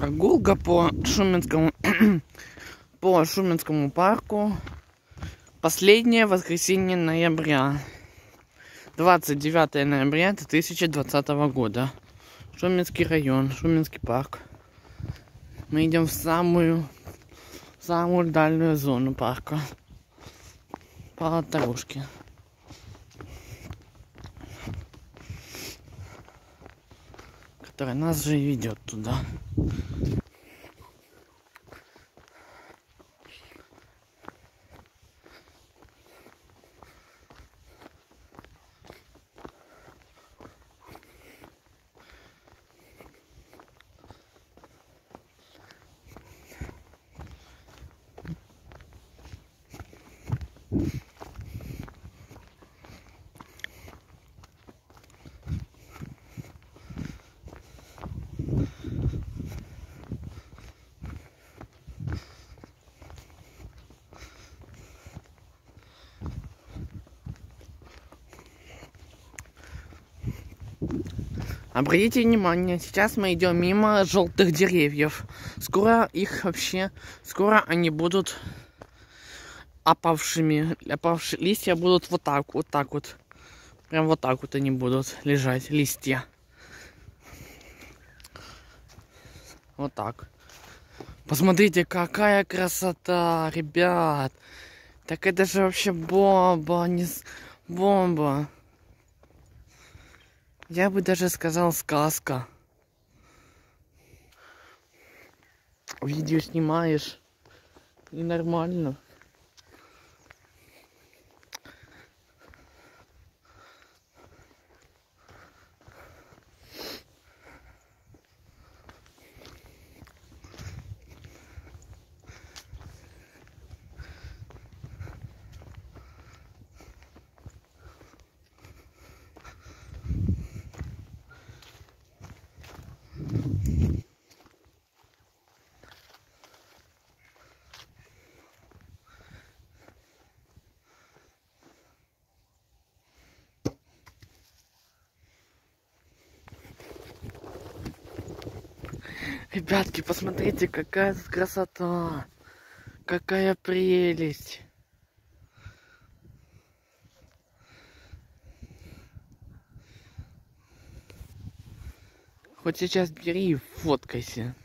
Прогулка по Шуменскому парку. Последнее воскресенье ноября. 29 ноября 2020 года. Шуменский район, Шуменский парк. Мы идем в самую дальнюю зону парка. По дорожке. Которая нас же и ведет туда. Обратите внимание, сейчас мы идем мимо желтых деревьев. Скоро они будут опавшими. Опавшие листья будут вот так вот. Прям вот так вот они будут лежать, листья. Вот так. Посмотрите, какая красота, ребят. Так это же вообще бомба, бомба. Я бы даже сказал, сказка. Видео снимаешь, и нормально. Ребятки, посмотрите, какая красота, какая прелесть. Хоть сейчас бери и фоткайся.